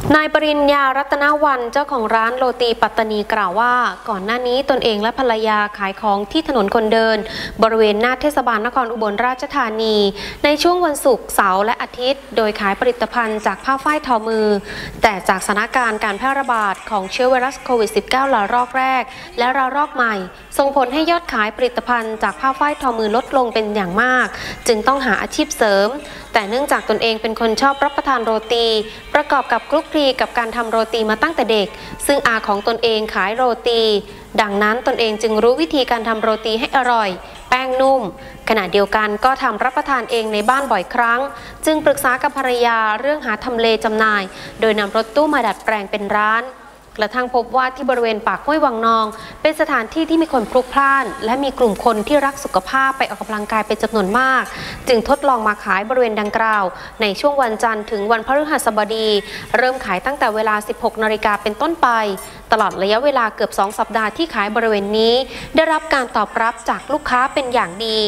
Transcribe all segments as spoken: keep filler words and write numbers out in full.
นายปริญญารัตนวันเจ้าของร้านโรตีปัตตานีกล่าวว่าก่อนหน้านี้ตนเองและภรรยาขายของที่ถนนคนเดินบริเวณหน้าเทศบาลนครอุบลราชธานีในช่วงวันศุกร์เสาร์และอาทิตย์โดยขายผลิตภัณฑ์จากผ้าฝ้ายทอมือแต่จากสถานการณ์การแพร่ระบาดของเชื้อไวรัสโควิด สิบเก้า ระลอกแรกและระลอกใหม่ส่งผลให้ยอดขายผลิตภัณฑ์จากผ้าฝ้ายทอมือลดลงเป็นอย่างมากจึงต้องหาอาชีพเสริมแต่เนื่องจากตนเองเป็นคนชอบรับประทานโรตีประกอบกับคลุกคลีกับการทำโรตีมาตั้งแต่เด็กซึ่งอาของตนเองขายโรตีดังนั้นตนเองจึงรู้วิธีการทำโรตีให้อร่อยแป้งนุ่มขณะเดียวกันก็ทำรับประทานเองในบ้านบ่อยครั้งจึงปรึกษากับภรรยาเรื่องหาทำเลจำหน่ายโดยนำรถตู้มาดัดแปลงเป็นร้านกระทั่งพบว่าที่บริเวณปากห้วยวังนองเป็นสถานที่ที่มีคนพลุกพล่านและมีกลุ่มคนที่รักสุขภาพไปออกกำลังกายเป็นจำนวนมากจึงทดลองมาขายบริเวณดังกล่าวในช่วงวันจันทร์ถึงวันพฤหัสบดีเริ่มขายตั้งแต่เวลา สิบหกนาฬิกาเป็นต้นไปตลอดระยะเวลาเกือบสองสัปดาห์ที่ขายบริเวณนี้ได้รับการตอบรับจากลูกค้าเป็นอย่างดี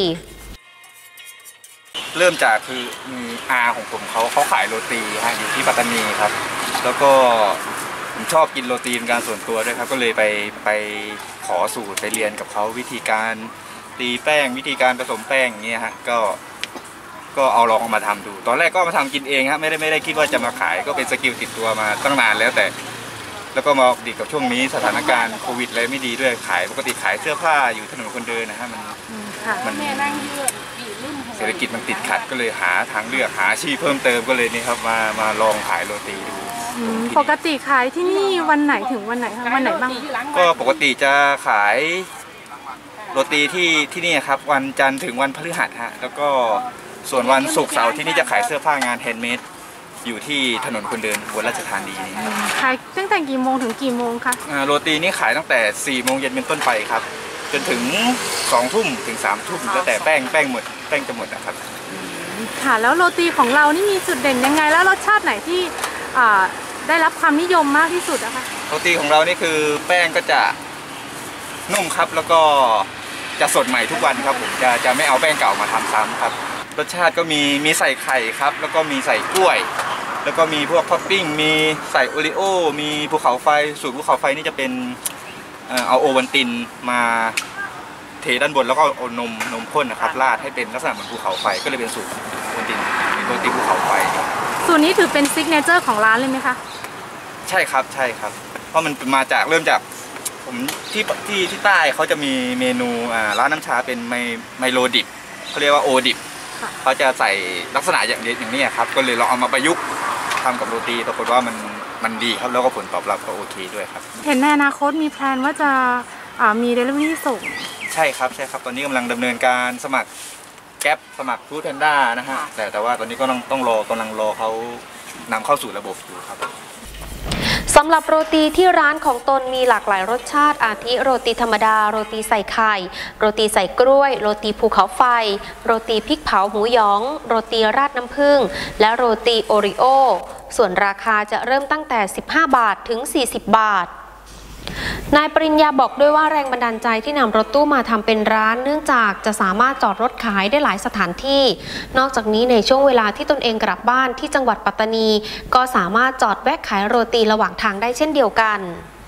เริ่มจากคือมีอาของผมเขาเขาขายโรตีฮะอยู่ที่ปัตตานีครับแล้วก็ผมชอบกินโรตีเป็นการส่วนตัวด้วยครับก็เลยไปไปขอสูตรไปเรียนกับเขาวิธีการตีแป้งวิธีการผสมแป้งอย่างเงี้ยฮะก็ก็เอาลองมาทำดูตอนแรกก็มาทำกินเองฮะไม่ได้ไม่ได้คิดว่าจะมาขายก็เป็นสกิลติดตัวมาตั้งนานแล้วแต่แล้วก็มาดีกับช่วงนี้สถานการณ์โควิดเลยไม่ดีด้วยขายปกติขายเสื้อผ้าอยู่ถนนคนเดินนะฮะมันมันเศรษฐกิจมันติดขัดก็เลยหาทางเลือกหาอาชีพเพิ่มเติมก็เลยนี่ครับมามาลองขายโรตีดูปกติขายที่นี่วันไหนถึงวันไหนคะวันไหนบ้างก็ปกติจะขายโรตีที่ที่นี่ครับวันจันทร์ถึงวันพฤหัสฮะแล้วก็ส่วนวันศุกร์เสาร์ที่นี่จะขายเสื้อผ้างานแฮนด์เมดอยู่ที่ถนนคนเดินบนราชธานีนี่ขายตั้งแต่กี่โมงถึงกี่โมงคะโรตีนี่ขายตั้งแต่สี่โมงเย็นเป็นต้นไปครับจนถึงสองทุ่มถึงสามทุ่มแล้วแต่แป้งแป้งหมดแป้งจะหมดนะครับค่ะแล้วโรตีของเรานี่มีจุดเด่นยังไงแล้วรสชาติไหนที่ได้รับความนิยมมากที่สุดนะคะโรตีของเรานี่คือแป้งก็จะนุ่มครับแล้วก็จะสดใหม่ทุกวันครับผมจะจะไม่เอาแป้งเก่ามาทำซ้ำครับรสชาติก็มีมีใส่ไข่ครับแล้วก็มีใส่กล้วยแล้วก็มีพวกท็อปปิ้งมีใส่โอริโอมีภูเขาไฟสูตรภูเขาไฟนี่จะเป็นเอาโอวัลตินมาเทด้านบนแล้วก็เอานมนมข้นนะครับราดให้เป็นลักษณะเหมือนภูเขาไฟก็เลยเป็นสูตรโอวัลตินเป็นโรตีภูเขาไฟสูตรนี้ถือเป็นซิกเนเจอร์ของร้านเลยไหมคะใช่ครับใช่ครับเพราะมันมาจากเริ่มจากผมที่ที่ที่ใต้เขาจะมีเมนูร้านน้ำชาเป็นไมไมโลดิบเขาเรียกว่าโอดิบเขาจะใส่ลักษณะอย่างนี้อย่างนี้ครับก็เลยลองเอามาประยุกต์ทำกับโรตีปรากฏว่ามันมันดีครับแล้วก็ผลตอบรับก็โอเคด้วยครับเห็นในอนาคตมีแพลนว่าจะมีเดลิเวอรี่ส่งใช่ครับใช่ครับตอนนี้กำลังดำเนินการสมัครแก๊ปสมัครฟู้ดแพนด้านะฮะแต่แต่ว่าตอนนี้ก็ต้องต้องรอกำลังรอเขานำเข้าสู่ระบบอยู่ครับสำหรับโรตีที่ร้านของตนมีหลากหลายรสชาติอาทิโรตีธรรมดาโรตีใส่ไข่โรตีใส่กล้วยโรตีภูเขาไฟโรตีพริกเผาหมูหยองโรตีราดน้ำผึ้งและโรตีโอริโอส่วนราคาจะเริ่มตั้งแต่สิบห้าบาทถึงสี่สิบบาทนายปริญญาบอกด้วยว่าแรงบันดาลใจที่นำรถตู้มาทำเป็นร้านเนื่องจากจะสามารถจอดรถขายได้หลายสถานที่นอกจากนี้ในช่วงเวลาที่ตนเองกลับบ้านที่จังหวัดปัตตานีก็สามารถจอดแวะขายโรตีระหว่างทางได้เช่นเดียวกัน